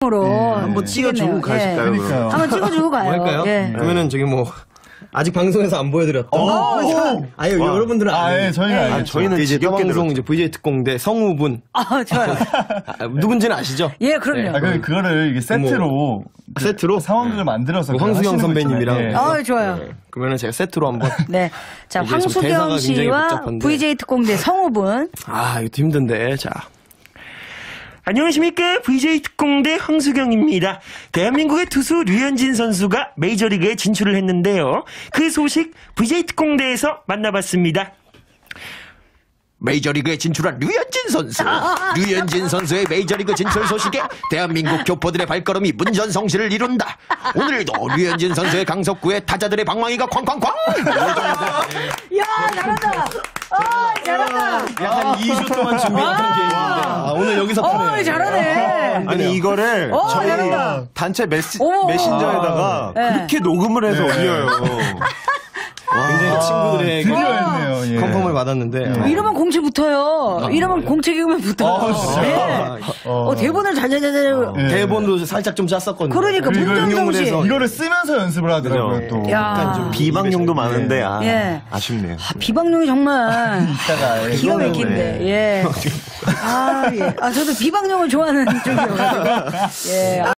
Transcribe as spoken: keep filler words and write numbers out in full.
으로 네. 한번 찍어주고 가실까요? 예. 그럼? 한번 찍어주고 가요. 뭐 할까요? 예. 그러면은 저기 뭐 아직 방송에서 안 보여드렸던. 어, 아유 여러분들은 아, 예, 저희는 네. 알죠. 저희는 이제 방송 이제 브이제이 특공대 성우분 아, 좋아요. 아, 누군지는 아시죠? 예, 그럼요. 아, 그, 그거를 이게 세트로. 그 세트로 상황극을 만들어서. 뭐 황수영 하시는 거 선배님이랑. 있잖아요. 예. 아, 좋아요. 네. 그러면은 제가 세트로 한번. 네. 자, 이게 좀 황수경 대사가 굉장히 씨와 복잡한데. 브이제이 특공대 성우분. 아 이것도 힘든데 자. 안녕하십니까. 브이제이 특공대 황수경입니다. 대한민국의 투수 류현진 선수가 메이저리그에 진출을 했는데요. 그 소식 브이제이 특공대에서 만나봤습니다. 메이저리그에 진출한 류현진 선수. 류현진 선수의 메이저리그 진출 소식에 대한민국 교포들의 발걸음이 문전성시를 이룬다. 오늘도 류현진 선수의 강속구에 타자들의 방망이가 쾅쾅쾅. 야, 잘한다. 아, 잘한다. 한 이 주 동안 준비했던 게임인데 아, 오늘 여기서 어, 파네. 잘하네. 아니 이거를 어, 저희 잘한다. 단체 메시, 오. 메신저에다가 네. 그렇게 녹음을 해서 올려요. 굉장히 친구들의 드디어 했네요. 예. 컨펌을 받았는데 이러면 공채 붙어요. 이러면 공채 기금에 붙어요. 네. 어, 대본을 잘잘잘. 예. 대본도 살짝 좀 짰었거든요. 그러니까 그리고 이걸 문전성시. 이용을 해서 이거를 쓰면서 연습을 하더라고요, 그죠. 또. 야. 좀 비방용도 많은데 아, 예. 아쉽네요. 아, 비방용이 정말 이따가 예. 기가 막힌데. 예. 아, 예. 아, 저도 비방용을 좋아하는 쪽이어가지고. 예.